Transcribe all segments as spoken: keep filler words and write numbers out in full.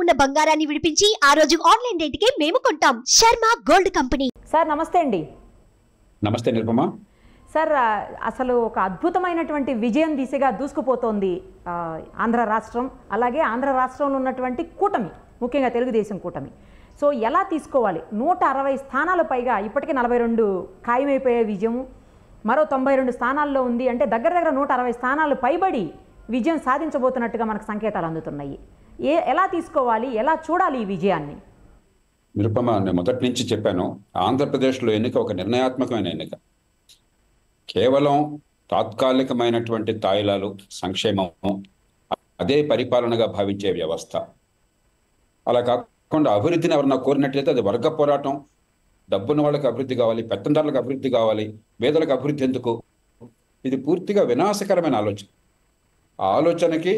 ఉన్న బంగారాన్ని విడిపించి ఆ రోజు ఆన్లైన్ రేటుకే మేము కొంటాం. Sharma gold company. సార్ నమస్తే అండి. నమస్తే నిరుపమ. సార్ అసలు ఒక అద్భుతమైనటువంటి విజయం దిశగా దూసుకుపోతోంది ఆంధ్ర రాష్ట్రం, అలాగే ఆంధ్ర రాష్ట్రంలో ఉన్నటువంటి కూటమి, ముఖ్యంగా తెలుగుదేశం కూటమి. సో ఎలా తీసుకోవాలి? నూట అరవై స్థానాల పైగా ఇప్పటికే నలభై రెండు ఖాయమైపోయే విజయం, మరో తొంభై రెండు స్థానాల్లో ఉంది. అంటే దగ్గర దగ్గర నూట అరవై స్థానాలు పైబడి విజయం సాధించబోతున్నట్టుగా మనకు సంకేతాలు అందుతున్నాయి. ఏ ఎలా తీసుకోవాలి, ఎలా చూడాలి ఈ విజయాన్ని? నిరుపమ, నేను మొదటి నుంచి చెప్పాను, ఆంధ్రప్రదేశ్లో ఎన్నిక ఒక నిర్ణయాత్మకమైన ఎన్నిక. కేవలం తాత్కాలికమైనటువంటి తాయిలాలు, సంక్షేమము అదే పరిపాలనగా భావించే వ్యవస్థ. అలా కాకుండా అభివృద్ధిని ఎవరన్నా కోరినట్లయితే అది వర్గ పోరాటం. డబ్బున్న వాళ్ళకి అభివృద్ధి కావాలి, పెత్తందారులకు అభివృద్ధి కావాలి, పేదలకు అభివృద్ధి ఎందుకు? ఇది పూర్తిగా వినాశకరమైన ఆలోచన. ఆ ఆలోచనకి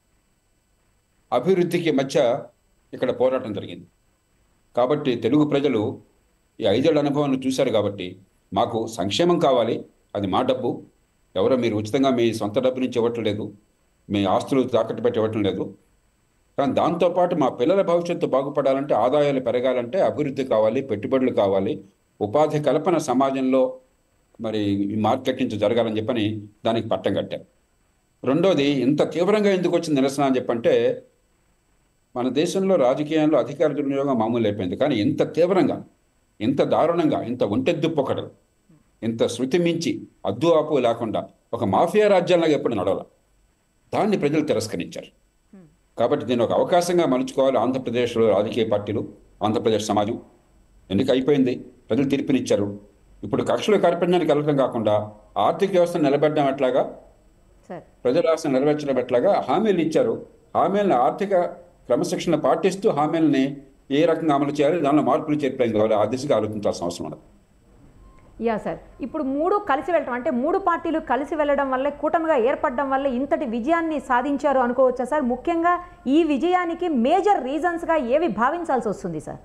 అభివృద్ధికి మధ్య ఇక్కడ పోరాటం జరిగింది. కాబట్టి తెలుగు ప్రజలు ఈ ఐదేళ్ల అనుభవాన్ని చూశారు. కాబట్టి మాకు సంక్షేమం కావాలి, అది మా డబ్బు, ఎవరో మీరు ఉచితంగా మీ సొంత డబ్బు నుంచి ఇవ్వటం లేదు, మీ ఆస్తులు తాకట్టు పెట్టి ఇవ్వటం లేదు. కానీ దాంతోపాటు మా పిల్లల భవిష్యత్తు బాగుపడాలంటే, ఆదాయాలు పెరగాలంటే అభివృద్ధి కావాలి, పెట్టుబడులు కావాలి, ఉపాధి కల్పన సమాజంలో మరి మార్కెట్ నుంచి జరగాలని చెప్పని దానికి పట్టం కట్టారు. రెండోది, ఇంత తీవ్రంగా ఎందుకు వచ్చింది నిరసన అని చెప్పంటే, మన దేశంలో రాజకీయాల్లో అధికార దుర్వినియోగం మామూలు అయిపోయింది. కానీ ఇంత తీవ్రంగా, ఇంత దారుణంగా, ఇంత ఒంటెద్దు పొకడలు, ఇంత శృతి మించి అద్దు ఆపు లేకుండా ఒక మాఫియా రాజ్యాల్లాగా ఎప్పుడు నడవాల, దాన్ని ప్రజలు తిరస్కరించారు. కాబట్టి దీన్ని ఒక అవకాశంగా మలుచుకోవాలి ఆంధ్రప్రదేశ్లో రాజకీయ పార్టీలు, ఆంధ్రప్రదేశ్ సమాజం. ఎన్నిక అయిపోయింది, ప్రజలు తీర్పునిచ్చారు. ఇప్పుడు కక్షల కార్పణ్యానికి వెళ్ళడం కాకుండా ఆర్థిక వ్యవస్థను నిలబెట్టడం ఎట్లాగా, ప్రజల ఆశను నెరవేర్చడం ఎట్లాగా హామీలు ఇచ్చారు. హామీలను ఆర్థిక క్రమశిక్షణ పాటిస్తూ హామీలని ఏ రకంగా అమలు చేయాలి, దానిలో మార్పులు చేర్పడం కావాలి, ఆ దిశగా ఆలోచించాల్సిన అవసరం ఉండదు. యా సార్, ఇప్పుడు మూడు కలిసి వెళ్ళటం అంటే మూడు పార్టీలు కలిసి వెళ్ళడం వల్లే, కూటమిగా ఏర్పడడం వల్లే ఇంతటి విజయాన్ని సాధించారు అనుకోవచ్చా సార్? ముఖ్యంగా ఈ విజయానికి మేజర్ రీజన్స్గా ఏవి భావించాల్సి వస్తుంది సార్?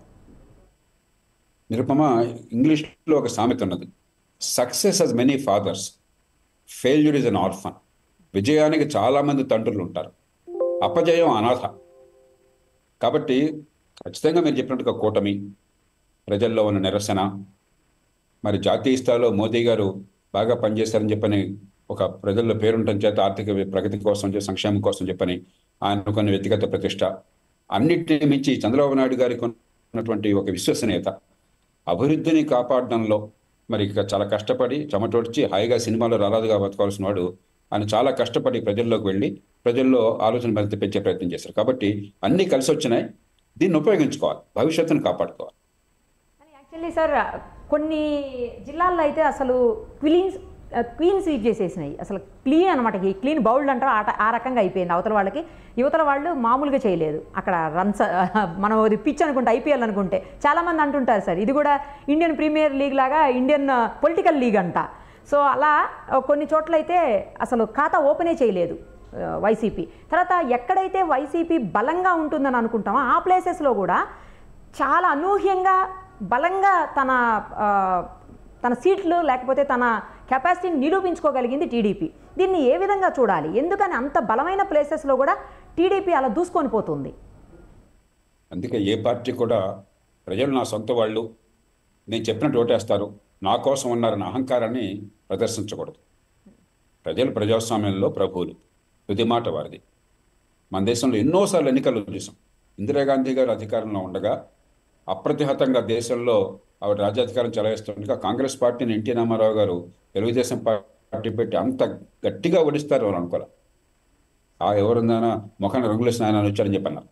నిరుపమ, ఇంగ్లీష్లో ఒక సామెత ఉన్నది, success has many fathers, failure is an orphan. విజయానికి చాలామంది తండ్రులు ఉంటారు, అపజయం అనాథ. కాబట్టి ఖచ్చితంగా మీరు చెప్పినట్టుగా కూటమి, ప్రజల్లో ఉన్న నిరసన, మరి జాతీయ స్థాయిలో మోదీ గారు బాగా పనిచేశారని చెప్పని ఒక ప్రజల్లో పేరుండటం చేత ఆర్థిక ప్రగతి కోసం, సంక్షేమం కోసం చెప్పని ఆయన కొన్ని వ్యక్తిగత ప్రతిష్ట, అన్నిటిని మించి చంద్రబాబు నాయుడు గారికి ఉన్నటువంటి ఒక విశ్వసనీయత, అభివృద్ధిని కాపాడడంలో మరి చాలా కష్టపడి చెమటోడ్చి హాయిగా సినిమాలో రారాదుగా బతకాల్సిన వాడు ఆయన చాలా కష్టపడి ప్రజల్లోకి వెళ్ళి ప్రజల్లో ఆలోచన మరింత పెంచే ప్రయత్నం చేశారు. కాబట్టి అన్నీ కలిసి వచ్చినాయి, దీన్ని ఉపయోగించుకోవాలి, భవిష్యత్తును కాపాడుకోవాలి. యాక్చువల్లీ సార్, కొన్ని జిల్లాల్లో అయితే అసలు క్లీన్ క్లీన్ స్వీప్ చేసేసినాయి, అసలు క్లీన్ అనమాట, ఈ క్లీన్ బౌల్డ్ అంటారు, ఆట ఆ రకంగా అయిపోయింది. అవతల వాళ్ళకి, యువతల వాళ్ళు మామూలుగా చేయలేదు. అక్కడ రన్స్ మనం అది పిచ్ అనుకుంటే, ఐపీఎల్ అనుకుంటే చాలామంది అంటుంటారు సార్, ఇది కూడా ఇండియన్ ప్రీమియర్ లీగ్ లాగా ఇండియన్ పొలిటికల్ లీగ్ అంట. సో అలా కొన్ని చోట్ల అయితే అసలు ఖాతా ఓపెనే చేయలేదు వైసీపీ. తర్వాత ఎక్కడైతే వైసీపీ బలంగా ఉంటుందని అనుకుంటామో ఆ ప్లేసెస్లో కూడా చాలా అనూహ్యంగా బలంగా తన తన సీట్లు లేకపోతే తన కెపాసిటీని నిరూపించుకోగలిగింది టీడీపీ. దీన్ని ఏ విధంగా చూడాలి? ఎందుకని అంత బలమైన ప్లేసెస్లో కూడా టీడీపీ అలా దూసుకొని పోతుంది? అందుకే ఏ పార్టీ కూడా ప్రజలు నా సొంత వాళ్ళు, నేను చెప్పినట్టు ఓటేస్తారు, నా కోసం ఉన్నారన్న అహంకారాన్ని ప్రదర్శించకూడదు. ప్రజలు ప్రజాస్వామ్యంలో ప్రభువులు, తుది మాట వారిది. మన దేశంలో ఎన్నోసార్లు ఎన్నికలు చూసాం. ఇందిరాగాంధీ గారు అధికారంలో ఉండగా అప్రతిహతంగా దేశంలో ఆవిడ రాజ్యాధికారం చెలాయిస్తుండగా కాంగ్రెస్ పార్టీని ఎన్టీ రామారావు గారు తెలుగుదేశం పార్టీ పెట్టి అంత గట్టిగా ఓడిస్తారు అని అనుకోలే. ఆ ఎవరుందైనా ముఖాన్ని రంగులేసిన ఆయన వచ్చారని చెప్పన్నారు.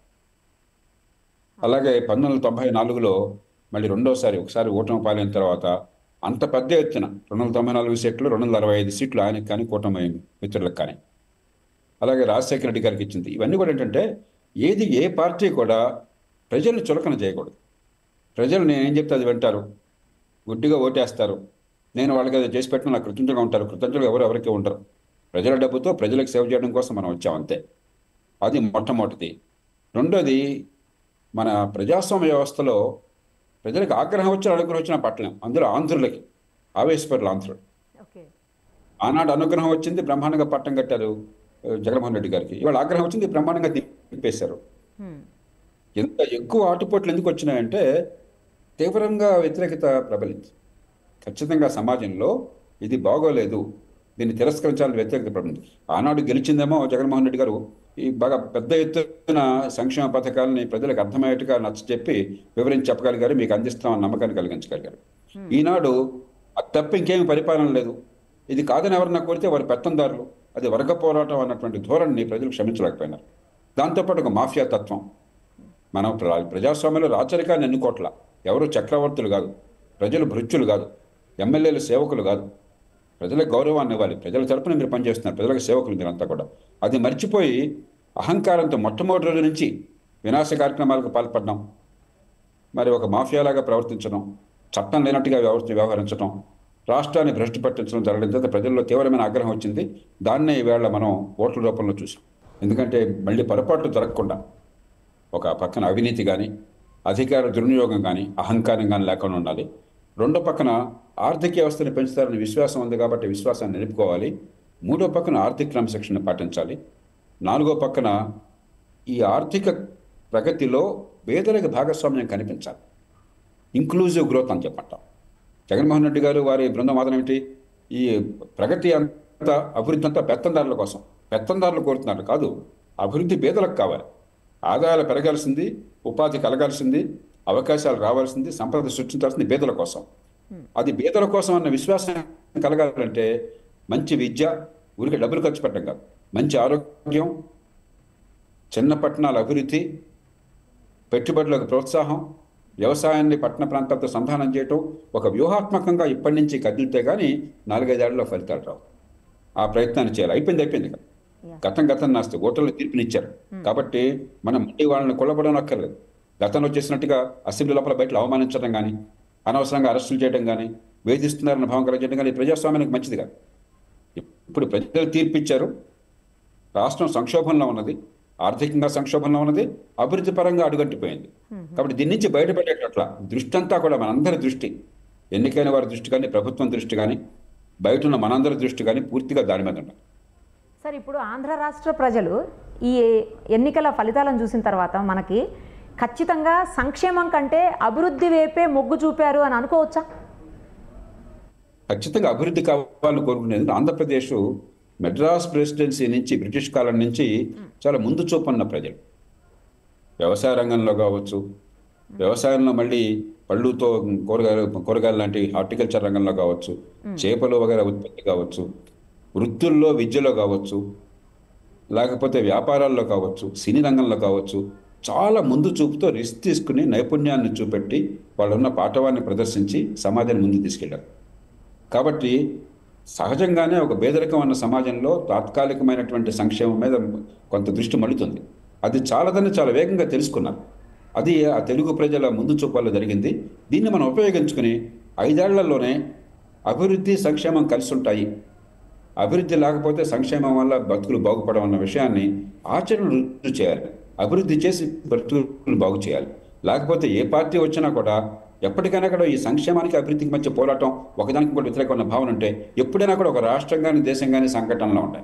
అలాగే పంతొమ్మిది వందల తొంభై నాలుగులో మళ్ళీ రెండోసారి ఒకసారి ఓటమి పాలైన తర్వాత అంత పెద్ద ఎత్తున రెండు వందల తొంభై నాలుగు సీట్లు, రెండు వందల అరవై ఐదు సీట్లు ఆయనకి కానీ కూటమి మిత్రులకు కానీ, అలాగే రాజశేఖర రెడ్డి గారికి ఇచ్చింది. ఇవన్నీ కూడా ఏంటంటే, ఏది ఏ పార్టీ కూడా ప్రజల్ని చులకన చేయకూడదు. ప్రజలు నేనేం చెప్తే అది వింటారు, గుడ్డిగా ఓటేస్తారు, నేను వాళ్ళకి అది చేసి పెట్టిన నాకు కృతజ్ఞతగా ఉంటారు. కృతజ్ఞతలు ఎవరు ఎవరికి ఉంటారు. ప్రజల డబ్బుతో ప్రజలకు సేవ చేయడం కోసం మనం వచ్చాం, అంతే. అది మొట్టమొదటిది. రెండోది, మన ప్రజాస్వామ్య వ్యవస్థలో ప్రజలకు ఆగ్రహం వచ్చిన అనుగ్రహం వచ్చినా పట్టలేం. అందులో ఆంధ్రులకి ఆవేశపరులు ఆంధ్రులు. ఆనాడు అనుగ్రహం వచ్చింది, బ్రహ్మాండంగా పట్టం కట్టారు జగన్మోహన్ రెడ్డి గారికి. ఇవాళ ఆగ్రహం వచ్చింది, బ్రహ్మాండంగా తిప్పేశారు. ఎంత ఎక్కువ ఆటుపోట్లు ఎందుకు వచ్చినాయంటే తీవ్రంగా వ్యతిరేకత ప్రబలింది. ఖచ్చితంగా సమాజంలో ఇది బాగోలేదు, దీన్ని తిరస్కరించాలని వ్యతిరేకత ప్రబలింది. ఆనాడు గెలిచిందేమో జగన్మోహన్ రెడ్డి గారు ఈ బాగా పెద్ద ఎత్తున సంక్షేమ పథకాలని ప్రజలకు అర్థమయ్యేట్టుగా నచ్చ చెప్పి వివరించి చెప్పగలిగారు, మీకు అందిస్తామని నమ్మకాన్ని కలిగించగలిగారు. ఈనాడు అది తప్ప ఇంకేమి పరిపాలన లేదు, ఇది కాదని ఎవరన్నా కోరితే వారి పెత్తందారులు, అది వర్గ పోరాటం అన్నటువంటి ధోరణిని ప్రజలు క్షమించలేకపోయినారు. దాంతోపాటు ఒక మాఫియా తత్వం. మనం ప్రజాస్వామ్యంలో రాచరికాన్ని ఎన్నుకోట్ల, ఎవరు చక్రవర్తులు కాదు, ప్రజలు భృత్యులు కాదు, ఎమ్మెల్యేలు సేవకులు కాదు. ప్రజలకు గౌరవాన్ని ఇవ్వాలి, ప్రజల తరపున మీరు పనిచేస్తున్నారు, ప్రజలకు సేవకులు మీరంతా కూడా. అది మర్చిపోయి అహంకారంతో మొట్టమొదటి రోజు నుంచి వినాశ కార్యక్రమాలకు పాల్పడడం, మరి ఒక మాఫియాలాగా ప్రవర్తించడం, చట్టం లేనట్టుగా వ్యవస్థ వ్యవహరించడం, రాష్ట్రాన్ని భ్రష్టు పట్టించడం జరగడం చేత ప్రజల్లో తీవ్రమైన ఆగ్రహం వచ్చింది. దాన్నే ఈవేళ మనం ఓట్ల రూపంలో చూసాం. ఎందుకంటే మళ్ళీ పొరపాట్లు జరగకుండా ఒక పక్కన అవినీతి కానీ, అధికార దుర్వినియోగం కానీ, అహంకారం కానీ లేకుండా ఉండాలి. రెండో పక్కన ఆర్థిక వ్యవస్థను పెంచుతారని విశ్వాసం ఉంది కాబట్టి విశ్వాసాన్ని నిలుపుకోవాలి. మూడో పక్కన ఆర్థిక క్రమశిక్షణ పాటించాలి. నాలుగో పక్కన ఈ ఆర్థిక ప్రగతిలో పేదలకు భాగస్వామ్యం కనిపించాలి. ఇంక్లూజివ్ గ్రోత్ అని చెప్పంటాం. జగన్మోహన్ రెడ్డి గారు వారి బృందం వాదన ఏమిటి? ఈ ప్రగతి అంతా అభివృద్ధి అంతా పెత్తందారుల కోసం, పెత్తందారులు కోరుతున్నారు కాదు, అభివృద్ధి పేదలకు కావాలి. ఆదాయాలు పెరగాల్సింది, ఉపాధి కలగాల్సింది, అవకాశాలు రావాల్సింది, సంపద సృష్టించాల్సింది పేదల కోసం. అది పేదల కోసం అన్న విశ్వాసం కలగాలంటే మంచి విద్య, ఊరికి డబ్బులు ఖర్చు పెట్టడం కాదు, మంచి ఆరోగ్యం, చిన్న పట్టణాల అభివృద్ధి, పెట్టుబడులకు ప్రోత్సాహం, వ్యవసాయాన్ని పట్టణ ప్రాంతాలతో సంధానం చేయటం, ఒక వ్యూహాత్మకంగా ఇప్పటి నుంచి కదిలితే కానీ నాలుగైదేళ్లలో ఫలితాలు రావు. ఆ ప్రయత్నాన్ని చేయాలి. అయిపోయింది అయిపోయింది కదా, గతం గతం నాస్తే ఓటర్లు తీర్పునిచ్చారు కాబట్టి మనం మళ్ళీ వాళ్ళని కొల్లబడడం అక్కర్లేదు. గతంలో చేసినట్టుగా అసెంబ్లీ లోపల బయటలు అవమానించడం కానీ, అనవసరంగా అరెస్టులు చేయడం కానీ, వేధిస్తున్నారన్న భావం కలిగించడం కానీ ప్రజాస్వామ్యానికి మంచిది కాదు. ఇప్పుడు ప్రజలు తీర్పిచ్చారు, రాష్ట్రం సంక్షోభంలో ఉన్నది, ఆర్థికంగా సంక్షోభంలో ఉన్నది, అభివృద్ధి పరంగా అడుగట్టిపోయింది. కాబట్టి దీని నుంచి బయటపడేటట్ల దృష్టి అంతా కూడా మనందరి దృష్టి, ఎన్నికైన వారి దృష్టి కానీ, ప్రభుత్వం దృష్టి కానీ, బయట ఉన్న మనందరి దృష్టి కానీ పూర్తిగా దాని మీద ఉండాలి. సార్, ఇప్పుడు ఆంధ్ర రాష్ట్ర ప్రజలు ఈ ఎన్నికల ఫలితాలను చూసిన తర్వాత మనకి ఖచ్చితంగా సంక్షేమం కంటే అభివృద్ధి వైపే మొగ్గు చూపారు అని అనుకోవచ్చా? ఖచ్చితంగా అభివృద్ధి కావాలని కోరుకునేది. ఆంధ్రప్రదేశ్ మెడ్రాస్ ప్రెసిడెన్సీ నుంచి, బ్రిటిష్ కాలం నుంచి చాలా ముందు చూపన్న ప్రజలు. వ్యవసాయ రంగంలో కావచ్చు, వ్యవసాయంలో మళ్ళీ పళ్ళుతో కూరగాయలు కూరగాయలు లాంటి హార్టికల్చర్ రంగంలో కావచ్చు, చేపలు వగైరా ఉత్పత్తి కావచ్చు, వృత్తుల్లో విద్యలో కావచ్చు, లేకపోతే వ్యాపారాల్లో కావచ్చు, సినీ రంగంలో కావచ్చు, చాలా ముందు చూపుతో రిస్క్ తీసుకుని నైపుణ్యాన్ని చూపెట్టి వాళ్ళున్న పాఠవాన్ని ప్రదర్శించి సమాజాన్ని ముందు తీసుకెళ్ళారు. కాబట్టి సహజంగానే ఒక పేదరికం అన్న సమాజంలో తాత్కాలికమైనటువంటి సంక్షేమం మీద కొంత దృష్టి మళ్ళుతుంది. అది చాలాదని చాలా వేగంగా తెలుసుకున్నారు. అది ఆ తెలుగు ప్రజల ముందు చూపాల్లో జరిగింది. దీన్ని మనం ఉపయోగించుకుని ఐదేళ్లలోనే అభివృద్ధి సంక్షేమం కలిసి ఉంటాయి, అభివృద్ధి లేకపోతే సంక్షేమం వల్ల బతుకులు బాగుపడడం అన్న విషయాన్ని ఆచరణ రుజువు చేయాలి. అభివృద్ధి చేసి బతుకులు బాగు చేయాలి. లేకపోతే ఏ పార్టీ వచ్చినా కూడా ఎప్పటికైనా కూడా ఈ సంక్షేమానికి అభివృద్ధికి మధ్య పోరాటం, ఒకదానికి కూడా వ్యతిరేకమైన భావన ఉంటే ఎప్పుడైనా కూడా ఒక రాష్ట్రం కానీ దేశం కానీ సంకటంలో ఉంటాయి.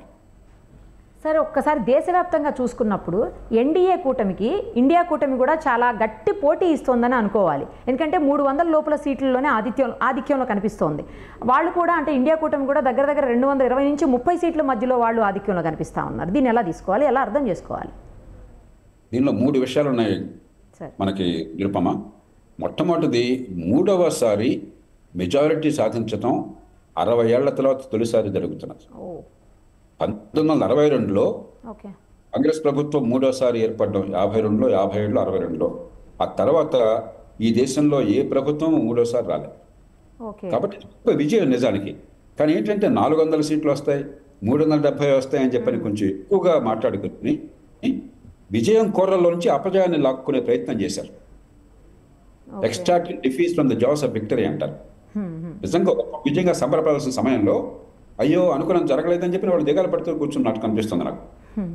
సరే, ఒక్కసారి దేశవ్యాప్తంగా చూసుకున్నప్పుడు ఎన్డీఏ కూటమికి ఇండియా కూటమి కూడా చాలా గట్టి పోటీ ఇస్తోందని అనుకోవాలి. ఎందుకంటే మూడు వందల లోపల సీట్లలోనే ఆధిత్యం ఆధిక్యంలో కనిపిస్తోంది. వాళ్ళు కూడా, అంటే ఇండియా కూటమి కూడా దగ్గర దగ్గర రెండు వందల ఇరవై నుంచి ముప్పై సీట్ల మధ్యలో వాళ్ళు ఆధిక్యంలో కనిపిస్తూ ఉన్నారు. దీన్ని ఎలా తీసుకోవాలి, ఎలా అర్థం చేసుకోవాలి? దీనిలో మూడు విషయాలు ఉన్నాయి మనకి నిరుపమ. మొట్టమొదటిది, మూడవసారి మెజారిటీ సాధించడం అరవై ఏళ్ల తర్వాత తొలిసారి జరుగుతున్నది. పంతొమ్మిది వందల అరవై రెండులో కాంగ్రెస్ ప్రభుత్వం మూడోసారి ఏర్పడడం, యాభై రెండులో యాభై ఏడులో అరవై రెండులో. ఆ తర్వాత ఈ దేశంలో ఏ ప్రభుత్వం మూడోసారి రాలేదు. కాబట్టి గొప్ప విజయం నిజానికి. కానీ ఏంటంటే నాలుగు వందల సీట్లు వస్తాయి, మూడు వందల డెబ్బై వస్తాయని చెప్పని కొంచెం ఎక్కువగా మాట్లాడుకుని విజయం కోరల్లో నుంచి అపజయాన్ని లాక్కునే ప్రయత్నం చేశారు. Extracting defeats from the jaws of victory అంటారు. నిజంగా విజయంగా సంబరపడాల్సిన సమయంలో అయ్యో అనుకున్నాం జరగలేదని చెప్పి వాళ్ళు దిగాలు పడుతూ కూర్చున్నట్టు కనిపిస్తుంది నాకు.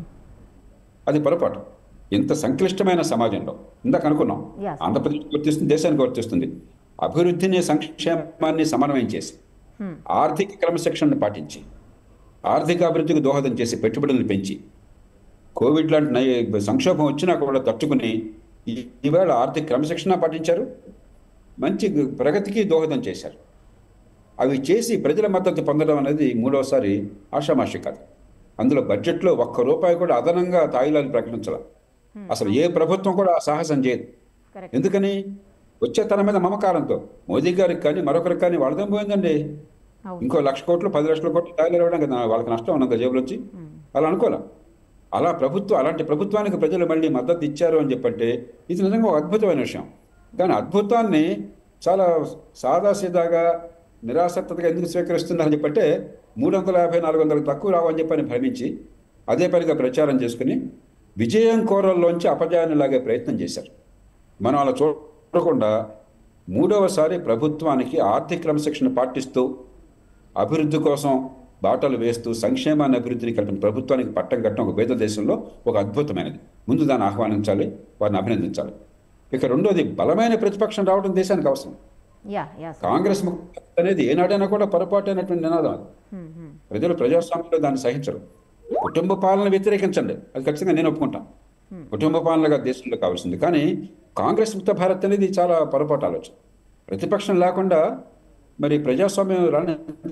అది పొరపాటు. ఇంత సంక్లిష్టమైన సమాజంలో ఇందాక అనుకున్నాం, ఆంధ్రప్రదేశ్కి వర్తిస్తుంది, దేశానికి వర్తిస్తుంది. అభివృద్ధిని సంక్షేమాన్ని సమన్వయం చేసి, ఆర్థిక క్రమశిక్షణను పాటించి, ఆర్థిక అభివృద్ధికి దోహదం చేసి, పెట్టుబడులను పెంచి, కోవిడ్ లాంటి సంక్షోభం వచ్చినా కూడా తట్టుకుని ఈ- ఈవేళ ఆర్థిక క్రమశిక్షణ పాటించారు, మంచి ప్రగతికి దోహదం చేశారు. అవి చేసి ప్రజల మద్దతు పొందడం అనేది మూడవసారి ఆషామాషి కాదు. అందులో బడ్జెట్లో ఒక్క రూపాయి కూడా అదనంగా తాయిలాలు ప్రకటించాల. అసలు ఏ ప్రభుత్వం కూడా ఆ సాహసం చేయదు. కరెక్ట్. ఎందుకని? వచ్చే తన మీద మమకారంతో. మోదీ గారికి కానీ మరొకరికి కానీ వాళ్ళదేం పోయిందండి. అవును. ఇంకో లక్ష కోట్లు పది లక్షల కోట్లు తాయిలాలు ఇవ్వడం కదా వాళ్ళకి నష్టం ఉన్నంత జేబులో వచ్చి. అలా అనుకోలే. అలా ప్రభుత్వం అలాంటి ప్రభుత్వానికి ప్రజలు మళ్ళీ మద్దతు ఇచ్చారు అని చెప్పంటే ఇది నిజంగా ఒక అద్భుతమైన విషయం. కానీ అద్భుతాన్ని చాలా సాదాసీదాగా నిరాసక్తగా ఎందుకు స్వీకరిస్తున్నారని చెప్పంటే మూడు వందల యాభై నాలుగు వందలకు తక్కువ రావని చెప్పని భ్రమించి అదే పనిగా ప్రచారం చేసుకుని విజయం కోరల్లోంచి అపజయాన్ని లాగే ప్రయత్నం చేశారు. మనం అలా చూడకుండా మూడవసారి ప్రభుత్వానికి ఆర్థిక క్రమశిక్షణ పాటిస్తూ అభివృద్ధి కోసం బాటలు వేస్తూ సంక్షేమాన్ని అభివృద్ధిని కలిపిన ప్రభుత్వానికి పట్టం కట్టడం ఒక పేద దేశంలో ఒక అద్భుతమైనది. ముందు దాన్ని ఆహ్వానించాలి, వారిని అభినందించాలి. ఇక రెండోది బలమైన ప్రతిపక్షం రావడం దేశానికి అవసరం. Yeah yeah sir. కాంగ్రెస్ ముక్తి అనేది ఏనాడైనా కూడా పొరపాటు అయినటువంటి నినాదం అది. ప్రజలు ప్రజాస్వామ్యంలో దాన్ని సహించరు. కుటుంబ పాలన వ్యతిరేకించండి, అది ఖచ్చితంగా నేను ఒప్పుకుంటాను. కుటుంబ పాలనగా దేశంలో కావాల్సింది. కానీ కాంగ్రెస్ ముక్త భారత్ అనేది చాలా పొరపాటు ఆలోచన. ప్రతిపక్షం లేకుండా మరి ప్రజాస్వామ్యం రాని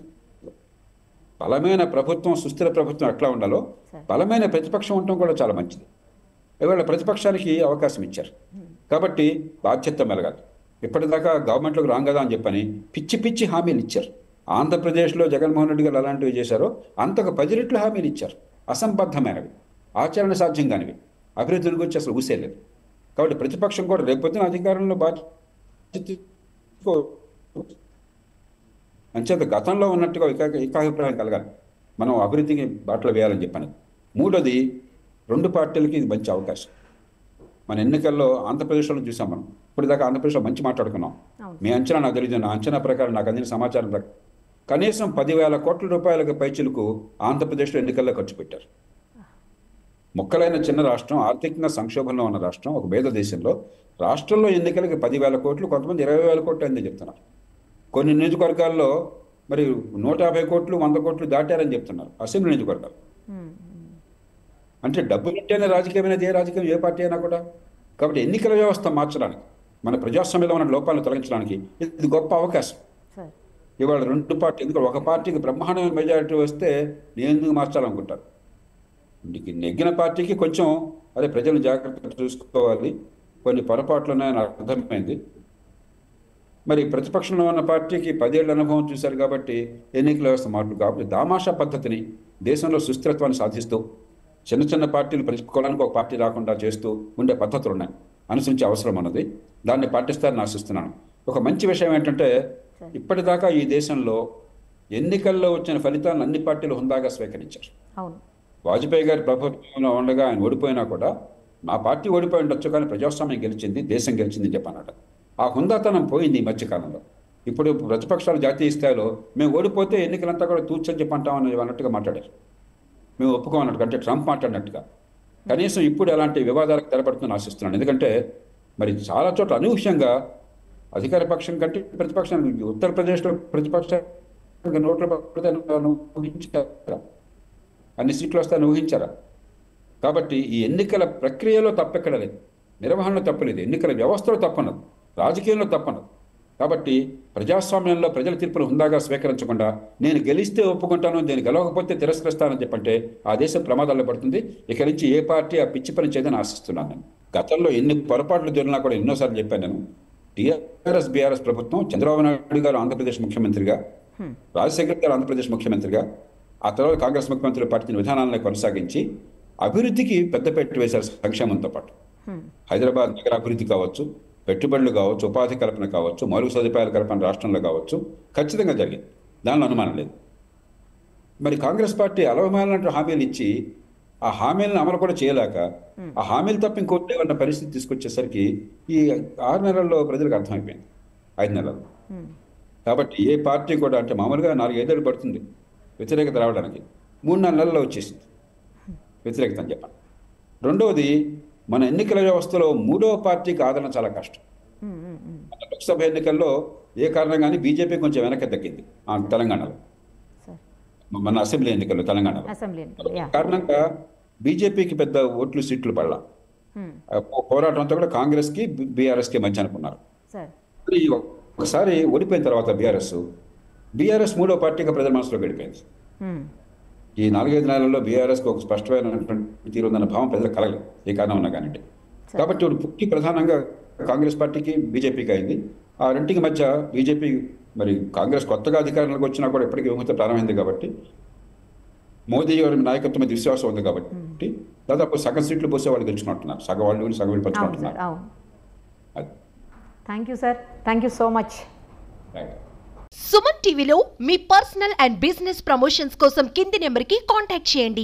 బలమైన ప్రభుత్వం, సుస్థిర ప్రభుత్వం ఎట్లా ఉండాలో బలమైన ప్రతిపక్షం ఉండటం కూడా చాలా మంచిది. ఇవాళ ప్రతిపక్షానికి అవకాశం ఇచ్చారు కాబట్టి బాధ్యత మెలగాలి. ఇప్పటిదాకా గవర్నమెంట్లోకి రాం కదా అని చెప్పని పిచ్చి పిచ్చి హామీలు ఇచ్చారు. ఆంధ్రప్రదేశ్లో జగన్మోహన్ రెడ్డి గారు అలాంటివి చేశారో అంతకు పది రెట్లు హామీలు ఇచ్చారు. అసంబద్ధమైనవి, ఆచరణ సాధ్యం కానివి, అభివృద్ధి గురించి అసలు ఊసేలేదు. కాబట్టి ప్రతిపక్షం కూడా రేపొద్దున అధికారంలో బాధ్యత అంచేత గతంలో ఉన్నట్టుగా ఏకా ఏకాభిప్రాయం కలగాలి. మనం అభివృద్ధికి బాటలు వేయాలని చెప్పాను. మూడోది, రెండు పార్టీలకి ఇది మంచి అవకాశం. మన ఎన్నికల్లో ఆంధ్రప్రదేశ్లో చూసాం. మనం ఇప్పుడు దాకా ఆంధ్రప్రదేశ్లో మంచి మాట్లాడుకున్నాం. మీ అంచనా నాకు తెలియదు, నా అంచనా ప్రకారం నాకు అందిన సమాచారం ప్రకారం కనీసం పదివేల కోట్ల రూపాయలకు పైచిలకు ఆంధ్రప్రదేశ్లో ఎన్నికల్లో ఖర్చు పెట్టారు. ముక్కలైన చిన్న రాష్ట్రం, ఆర్థికంగా సంక్షోభంలో ఉన్న రాష్ట్రం, ఒక పేద దేశంలో రాష్ట్రంలో ఎన్నికలకి పదివేల కోట్లు, కొంతమంది ఇరవై వేల కోట్లు అయిందని చెప్తున్నారు. కొన్ని నియోజకవర్గాల్లో మరి నూట యాభై కోట్లు వంద కోట్లు దాటారని చెప్తున్నారు అసెంబ్లీ నియోజకవర్గాలు. అంటే డబ్బులు ఉంటేనే రాజకీయమైనది, ఏ రాజకీయం ఏ పార్టీ అయినా కూడా. కాబట్టి ఎన్నికల వ్యవస్థ మార్చడానికి, మన ప్రజాస్వామ్యంలో ఉన్న లోపాలను తొలగించడానికి ఇది గొప్ప అవకాశం. ఇవాళ రెండు పార్టీ, ఎందుకంటే ఒక పార్టీకి బ్రహ్మాండమైన మెజారిటీ వస్తే నేను ఎందుకు మార్చాలనుకుంటారు. నీకు నెగ్గిన పార్టీకి కొంచెం అదే ప్రజలు జాగ్రత్తగా చూసుకోవాలి, కొన్ని పొరపాట్లు ఉన్నాయని అర్థమైంది. మరి ప్రతిపక్షంలో ఉన్న పార్టీకి పదేళ్ల అనుభవం చూశారు కాబట్టి ఎన్నికల వ్యవస్థ మార్పు. కాబట్టి దామాషా పద్ధతిని దేశంలో సుస్థిరత్వాన్ని సాధిస్తూ చిన్న చిన్న పార్టీలు పెంచుకోవడానికి ఒక పార్టీ రాకుండా చేస్తూ ఉండే పద్ధతులు ఉన్నాయి, అనుసరించే అవసరం ఉన్నది. దాన్ని పాటిస్తారని ఆశిస్తున్నాను. ఒక మంచి విషయం ఏంటంటే ఇప్పటిదాకా ఈ దేశంలో ఎన్నికల్లో వచ్చిన ఫలితాలను అన్ని పార్టీలు హుందాగా స్వీకరించారు. వాజ్పేయి గారి ప్రభుత్వంలో ఉండగా ఆయన ఓడిపోయినా కూడా నా పార్టీ ఓడిపోయి ఉండొచ్చు కానీ ప్రజాస్వామ్యం గెలిచింది, దేశం గెలిచింది చెప్పన్నాడు. ఆ హుందాతనం పోయింది ఈ మధ్యకాలంలో. ఇప్పుడు ప్రతిపక్షాలు జాతీయ స్థాయిలో మేము ఓడిపోతే ఎన్నికలంతా కూడా తూర్చని చెప్పి అంటామని అన్నట్టుగా మాట్లాడారు. మేము ఒప్పుకోమన్నట్టు, అంటే ట్రంప్ మాట్లాడినట్టుగా. కనీసం ఇప్పుడు అలాంటి వివాదాలకు తెరపడుతుందని ఆశిస్తున్నాను. ఎందుకంటే మరి చాలా చోట్ల అనూహ్యంగా అధికార పక్షం కంటే ప్రతిపక్షానికి, ఉత్తరప్రదేశ్లో ప్రతిపక్షానికి నోట్ల ఊహించారా, అన్ని సీట్లు వస్తాయని ఊహించారా? కాబట్టి ఈ ఎన్నికల ప్రక్రియలో తప్పెక్కడ లేదు, నిర్వహణలో తప్పలేదు, ఎన్నికల వ్యవస్థలో తప్పనదు, రాజకీయంలో తప్పనదు. కాబట్టి ప్రజాస్వామ్యంలో ప్రజల తీర్పులు హుందాగా స్వీకరించకుండా నేను గెలిస్తే ఒప్పుకుంటాను, నేను గెలవకపోతే తిరస్కరిస్తానని చెప్పంటే ఆ దేశం ప్రమాదాల్లో పడుతుంది. ఇక నుంచి ఏ పార్టీ ఆ పిచ్చి పని చేయదని ఆశిస్తున్నాను. నేను గతంలో ఎన్ని పొరపాట్లు జరిగినా కూడా ఎన్నోసార్లు చెప్పాను. నేను టీఆర్ఎస్ బీఆర్ఎస్ ప్రభుత్వం, చంద్రబాబు నాయుడు గారు ఆంధ్రప్రదేశ్ ముఖ్యమంత్రిగా, రాజశేఖర్ గారు ఆంధ్రప్రదేశ్ ముఖ్యమంత్రిగా, ఆ తర్వాత కాంగ్రెస్ ముఖ్యమంత్రులు పార్టీ విధానాలను కొనసాగించి అభివృద్ధికి పెద్దపీట వేశారు. సంక్షేమంతో పాటు హైదరాబాద్ నగర అభివృద్ధి కావచ్చు, పెట్టుబడులు కావచ్చు, ఉపాధి కల్పన కావచ్చు, మౌలిక సదుపాయాల కల్పన రాష్ట్రంలో కావచ్చు, ఖచ్చితంగా జరిగింది, దానిలో అనుమానం లేదు. మరి కాంగ్రెస్ పార్టీ అలవమాలన్నట్టు హామీలు ఇచ్చి ఆ హామీలను అమలు కూడా చేయలేక ఆ హామీలు తప్ప ఇంకోటి లేవన్న పరిస్థితి తీసుకొచ్చేసరికి ఈ ఆరు నెలల్లో ప్రజలకు అర్థమైపోయింది, ఐదు నెలల్లో. కాబట్టి ఏ పార్టీ కూడా, అంటే మామూలుగా నాలుగు ఐదేళ్ళు పడుతుంది వ్యతిరేకత రావడానికి, మూడు నాలుగు నెలల్లో వచ్చేసింది వ్యతిరేకత అని చెప్పాను. రెండవది, మన ఎన్నికల వ్యవస్థలో మూడవ పార్టీకి ఆదరణ చాలా కష్టం. మన లోక్సభ ఎన్నికల్లో ఏ కారణంగానే బీజేపీ కొంచెం వెనక్కి తగ్గింది తెలంగాణలో, మన అసెంబ్లీ ఎన్నికల్లో తెలంగాణలో. కారణంగా బీజేపీకి పెద్ద ఓట్లు సీట్లు పడలా. ఆ పో- పోరాటం అంతా కూడా కాంగ్రెస్కి బీఆర్ఎస్కి మధ్య అనుకున్నారు. సార్ మరి ఒకసారి ఓడిపోయిన తర్వాత బీఆర్ఎస్ బీఆర్ఎస్ మూడో పార్టీగా ప్రజల మనసులో గడిపోయింది. ఈ నాలుగైదు నెలల్లో బీఆర్ఎస్కి ఒక స్పష్టమైనటువంటి తీరు ఉందన్న భావం ప్రజలకు కలగలేదు, ఏ కారణం ఉన్నా కానివ్వండి. కాబట్టి ఇప్పుడు పుట్టి ప్రధానంగా కాంగ్రెస్ పార్టీకి బీజేపీకి అయింది. ఆ రెంటికి మధ్య బీజేపీ మరి కాంగ్రెస్ కొత్తగా అధికారంలోకి వచ్చినా కూడా ఇప్పటికీ విముక్త ప్రారంభమైంది కాబట్టి, మోదీ గారి నాయకత్వం మీద విశ్వాసం ఉంది కాబట్టి దాదాపు సగం సీట్లు పోసే వాళ్ళు గెలుచుకుంటున్నారు, సగం వాళ్ళు వీళ్ళు సగం వీళ్ళు అవును సార్ పంచుకుంటున్నారు. అవును. అది thank you sir, thank you so much. Right. Suman టీవీలో మీ పర్సనల్ అండ్ బిజినెస్ ప్రమోషన్స్ కోసం కింది నెంబర్కి కాంటాక్ట్ చేయండి.